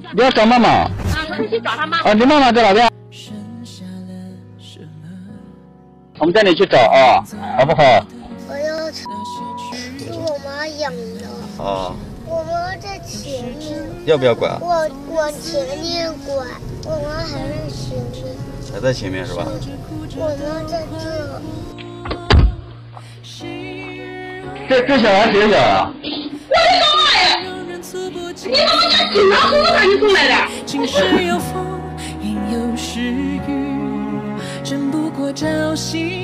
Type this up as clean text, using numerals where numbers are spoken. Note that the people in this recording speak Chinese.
你要找妈妈？啊， 我去找他妈。 啊，你妈妈在哪边？我们带你去找啊，好不好？ 我要是我妈养的。 啊。 我妈在前面。 要不要管？ 我前面管，我妈还在前面。 还在前面是吧？ 我妈在这。 这小孩谁养啊？ 我的妈呀！你妈妈家警察叔叔把你送来的。 晴时有风，阴有时雨，争不过朝夕。